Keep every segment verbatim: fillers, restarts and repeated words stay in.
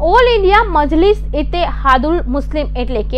All India Majlis Ittehadul Muslim એટલે કે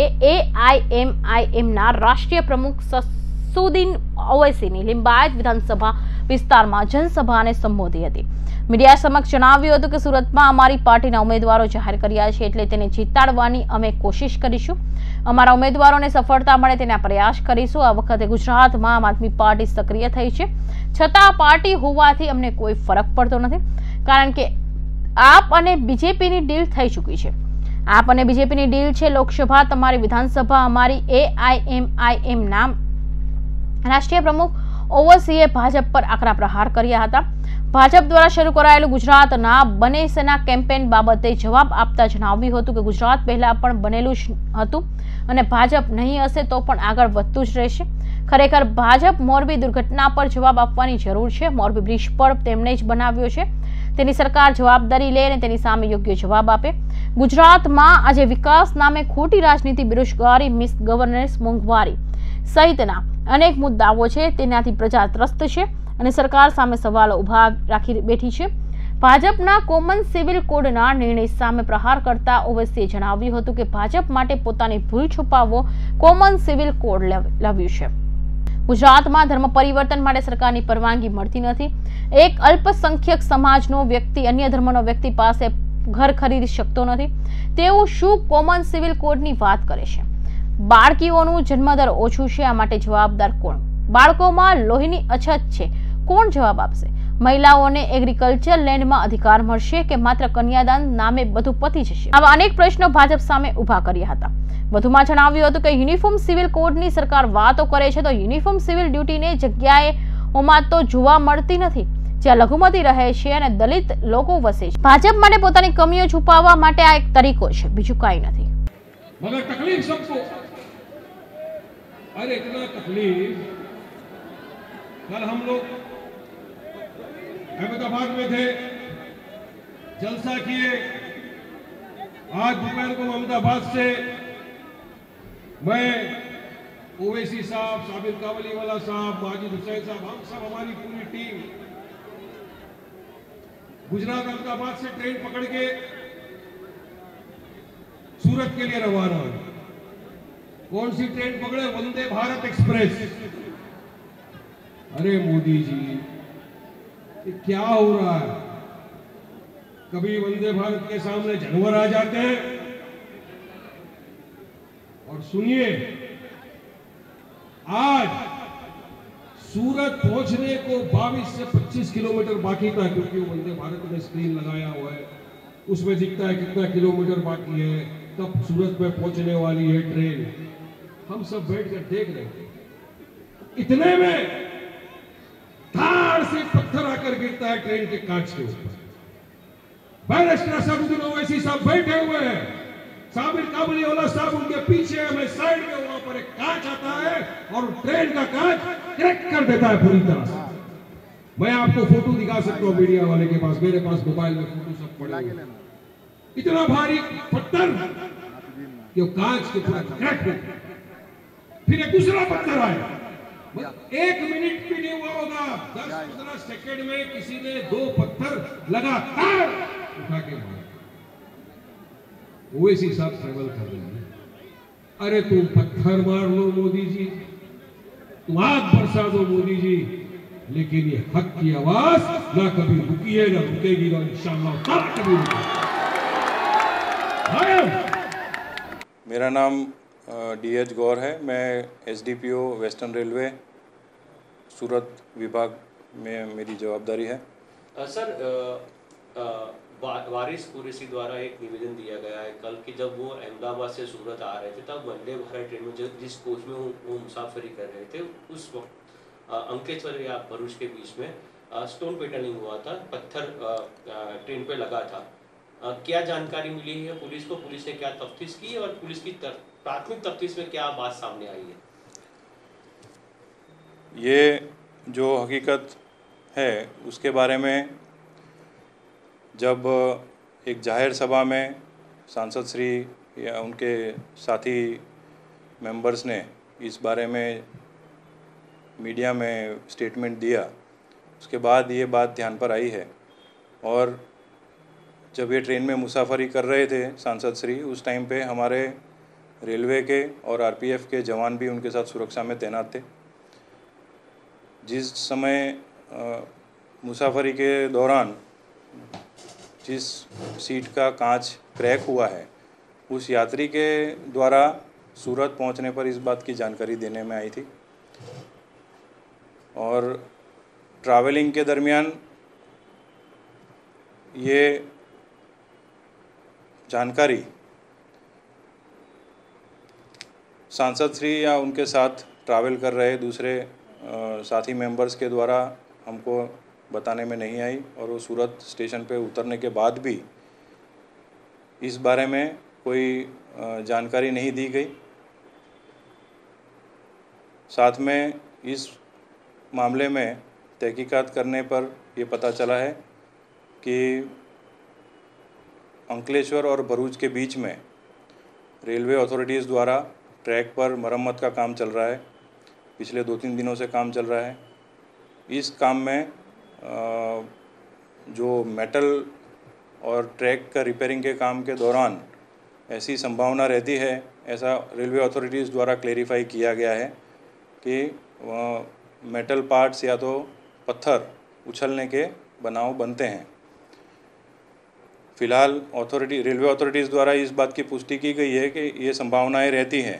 AIMIM ના રાષ્ટ્રીય પ્રમુખ સસુદ્દીન ઓવૈસીની લિંબાયત વિધાનસભા વિસ્તારમાં જનસભાને સંબોધી હતી। મીડિયા સમક્ષ જણાવ્યું હતું કે સુરતમાં અમારી પાર્ટીના ઉમેદવારો જાહેર કર્યા છે એટલે તેને જીતાડવાની અમે કોશિશ કરીશું। અમારા ઉમેદવારોને સફળતા મળે તેના પ્રયાસ કરીશું। આ વખતે ગુજરાતમાં આમ આદમી પાર્ટી સક્રિય થઈ છે, છતાં પાર્ટી હોવાથી અમને કોઈ ફરક પડતો નથી, કારણ કે आप અને બીજેપીની ડીલ થઈ ચૂકી છે। આપ અને બીજેપીની ડીલ છે। લોકસભા તમારી, વિધાનસભા અમારી। એઆઈએમઆઈએમ નામ રાષ્ટ્રીય પ્રમુખ ઓવૈસીએ ભાજપ પર આકરા પ્રહાર કર્યા હતા। ભાજપ દ્વારા શરૂ કરાયેલું ગુજરાતના બને સેના કેમ્પેન બાબતે જવાબ આપતા જણાવ્યું હતું કે ગુજરાત પહેલા પણ બનેલું જ હતું અને ભાજપ નહીં હશે તો પણ આગળ વધતું જ રહેશે। ખરેખર ભાજપ મોરબી દુર્ઘટના પર જવાબ આપવાની જરૂર છે। મોરબી બ્રિજ પર તેમણે જ બનાવ્યો છે, તેની સરકાર જવાબદારી લે અને તેની સામે યોગ્ય જવાબ આપે। ગુજરાતમાં આજે વિકાસ નામે ખોટી રાજનીતિ, બેરોજગારી, મિસ ગવર્નન્સ, મોંઘવારી સહિતના અનેક મુદ્દાઓ છે, તેનાથી પ્રજા ત્રસ્ત છે અને સરકાર સામે સવાલો ઉભા રાખી બેઠી છે। ભાજપના કોમન સિવિલ કોડના નિર્ણય સામે પ્રહાર કરતા ઓવૈસીએ જણાવ્યું હતું કે ભાજપ માટે પોતાની ભૂલ છુપાવવો કોમન સિવિલ કોડ લાવ્યું છે। ગુજરાતમાં ધર્મ પરિવર્તન માટે સરકારની પરવાનગી મળતી નથી। એક અલ્પસંખ્યક સમાજનો વ્યક્તિ અન્ય ધર્મનો વ્યક્તિ પાસે ઘર ખરીદી શકતો નથી, તેવું શું કોમન સિવિલ કોડની વાત કરે છે? બાળકીઓનું જન્મદર ઓછું છે, આ માટે જવાબદાર કોણ? બાળકોમાં લોહીની અછત છે, કોણ જવાબ આપશે? મહિલાઓને એગ્રીકલ્ચર લેન્ડમાં અધિકાર મળશે કે માત્ર કન્યાદાન નામે બધું પતી જશે? આવા અનેક પ્રશ્નો ભાજપ સામે ઉભા કર્યા હતા। વધુમાં જણાવ્યું હતું કે યુનિફોર્મ સિવિલ કોડની સરકાર વાતો કરે છે તો યુનિફોર્મ સિવિલ ડ્યુટીની જગ્યાએ ઓમાં તો જોવા મળતી નથી, જ્યાં લઘુમતી રહે છે અને દલિત લોકો વસે છે। ભાજપ માટે પોતાની કમીઓ છુપાવવા માટે આ એક તરીકો છે, બીજું કાંઈ નથી। मगर तकलीफ सबको, अरे इतना तकलीफ। कल हम लोग अहमदाबाद में थे, जलसा किए। आज दोपहर को अहमदाबाद से मैं, ओवैसी साहब, साबिर कावलीवाला साहब, माजिद हुसैन साहब, हम सब हमारी पूरी टीम गुजरात अहमदाबाद से ट्रेन पकड़ के सूरत के लिए रवाना हुए। कौन सी ट्रेन पकड़े? वंदे भारत एक्सप्रेस। अरे मोदी जी, ये क्या हो रहा है? कभी वंदे भारत के सामने जानवर आ जाते हैं। और सुनिए, आज सूरत पहुंचने को बाईस से पच्चीस किलोमीटर बाकी था, क्योंकि वंदे भारत में स्क्रीन लगाया हुआ है, उसमें दिखता है कितना किलोमीटर बाकी है, तब सूरत में पहुंचने वाली है ट्रेन। हम सब बैठकर देख रहे थे। इतने में धार से पत्थर आकर गिरता है ट्रेन के कांच के ऊपर। बैरिस्टर ससुद्दीन ओवैसी साहब बैठे हुए हैं, साबिर काबलीवाला साहब उनके पीछे है, मैं साइड में, वहां पर एक कांच आता है और ट्रेन का कांच क्रैक कर देता है पूरी तरह से। मैं आपको फोटो दिखा सकता हूं, मीडिया वाले के पास, मेरे पास मोबाइल में फोटो सब पड़े हुए हैं। इतना भारी पत्थर कि वो कांच के पूरा क्रैक हो। फिर एक दूसरा पत्थर आया, एक मिनट भी नहीं हुआ होगा, दस पंद्रह सेकंड में किसी ने दो पत्थर लगातार उठा के मारा। ओवैसी साहब ट्रेवल कर रहे हैं। अरे तुम पत्थर मार लो मोदी जी, तुम आग बरसा दो मोदी जी, लेकिन ये हक की आवाज ना कभी रुकी है, ना रुकेगी, ना इंशाअल्लाह कभी रुकेगी। मेरा नाम डी एच गौर है। मैं S D P O Western Railway Surat विभाग में मेरी जवाबदारी है। आ, सर आ, आ, वारिस कुरैशी द्वारा एक निवेदन दिया गया है कल कि जब वो अहमदाबाद से सूरत आ रहे थे तब वंदे भारत ट्रेन में जिस कोच में वो, वो मुसाफरी कर रहे थे, उस वक्त अंकेश्वर या भरूच के बीच में आ, स्टोन पेटर्निंग हुआ था, पत्थर आ, आ, ट्रेन पे लगा था। आ, क्या जानकारी मिली है पुलिस को? पुलिस ने क्या तफ्तीश की और पुलिस की प्राथमिक तफ्तीश में क्या बात सामने आई है? ये जो हकीकत है उसके बारे में जब एक जाहिर सभा में सांसद श्री या उनके साथी मेंबर्स ने इस बारे में मीडिया में स्टेटमेंट दिया, उसके बाद ये बात ध्यान पर आई है और जब ये ट्रेन में मुसाफरी कर रहे थे सांसद श्री, उस टाइम पे हमारे रेलवे के और आरपीएफ के जवान भी उनके साथ सुरक्षा में तैनात थे। जिस समय आ, मुसाफरी के दौरान जिस सीट का कांच क्रैक हुआ है, उस यात्री के द्वारा सूरत पहुंचने पर इस बात की जानकारी देने में आई थी और ट्रैवलिंग के दरमियान ये जानकारी सांसद श्री या उनके साथ ट्रैवल कर रहे दूसरे आ, साथी मेंबर्स के द्वारा हमको बताने में नहीं आई और वो सूरत स्टेशन पे उतरने के बाद भी इस बारे में कोई आ, जानकारी नहीं दी गई। साथ में इस मामले में तहकीकात करने पर ये पता चला है कि अंकलेश्वर और भरूच के बीच में रेलवे अथॉरिटीज़ द्वारा ट्रैक पर मरम्मत का काम चल रहा है। पिछले दो तीन दिनों से काम चल रहा है। इस काम में जो मेटल और ट्रैक का रिपेयरिंग के काम के दौरान ऐसी संभावना रहती है, ऐसा रेलवे अथॉरिटीज़ द्वारा क्लेरिफाई किया गया है कि मेटल पार्ट्स या तो पत्थर उछलने के बनाव बनते हैं। फ़िलहाल अथॉरिटी रेलवे अथॉरिटीज़ द्वारा इस बात की पुष्टि की गई है कि ये संभावनाएं रहती हैं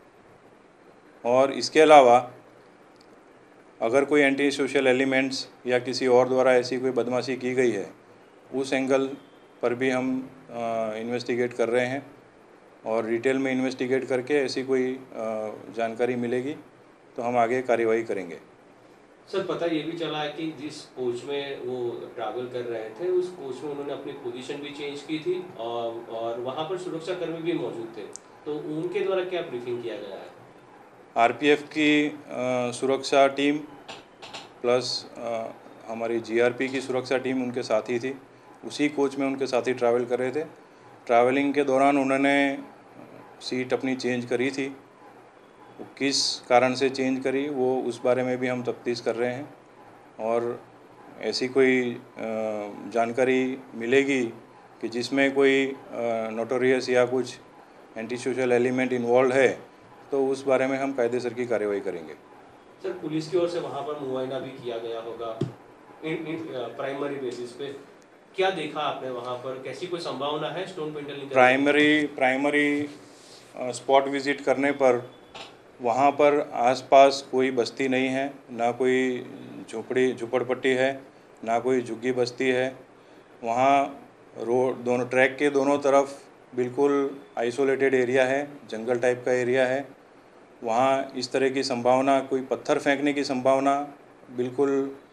और इसके अलावा अगर कोई एंटी सोशल एलिमेंट्स या किसी और द्वारा ऐसी कोई बदमाशी की गई है, उस एंगल पर भी हम इन्वेस्टिगेट कर रहे हैं और डिटेल में इन्वेस्टिगेट करके ऐसी कोई आ, जानकारी मिलेगी तो हम आगे कार्रवाई करेंगे। सर, पता ये भी चला है कि जिस कोच में वो ट्रैवल कर रहे थे, उस कोच में उन्होंने अपनी पोजीशन भी चेंज की थी और और वहाँ पर सुरक्षा कर्मी भी मौजूद थे, तो उनके द्वारा क्या ब्रीफिंग किया गया है? आरपीएफ की आ, सुरक्षा टीम प्लस आ, हमारी जीआरपी की सुरक्षा टीम उनके साथ ही थी। उसी कोच में उनके साथ ही ट्रैवल कर रहे थे। ट्रैवलिंग के दौरान उन्होंने सीट अपनी चेंज करी थी। किस कारण से चेंज करी वो उस बारे में भी हम तफ्तीश कर रहे हैं और ऐसी कोई जानकारी मिलेगी कि जिसमें कोई नोटोरियस या कुछ एंटी सोशल एलिमेंट इन्वॉल्व है तो उस बारे में हम कायदेसर की कार्रवाई करेंगे। सर, पुलिस की ओर से वहाँ पर मुआयना भी किया गया होगा इन, इन प्राइमरी बेसिस पे, क्या देखा आपने वहाँ पर? कैसी कोई संभावना है stone pelting? Primary primary spot visit करने पर वहाँ पर आसपास कोई बस्ती नहीं है, ना कोई झोपड़ी झुपड़पट्टी है, ना कोई झुग्गी बस्ती है। वहाँ रोड दोनों ट्रैक के दोनों तरफ बिल्कुल आइसोलेटेड एरिया है, जंगल टाइप का एरिया है। वहाँ इस तरह की संभावना, कोई पत्थर फेंकने की संभावना बिल्कुल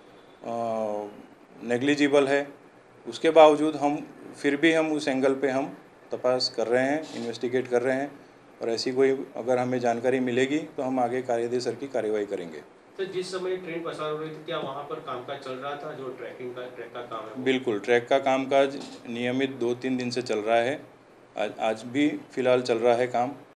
नेग्लिजिबल है। उसके बावजूद हम फिर भी हम उस एंगल पे हम तपास कर रहे हैं, इन्वेस्टिगेट कर रहे हैं और ऐसी कोई अगर हमें जानकारी मिलेगी तो हम आगे कायदेसर की कार्रवाई करेंगे। तो जिस समय ट्रेन पसार हो रही थी, क्या वहाँ पर कामकाज चल रहा था? जो ट्रैकिंग का ट्रैक का काम है? बिल्कुल, ट्रैक का कामकाज नियमित दो तीन दिन से चल रहा है। आज आज भी फ़िलहाल चल रहा है काम।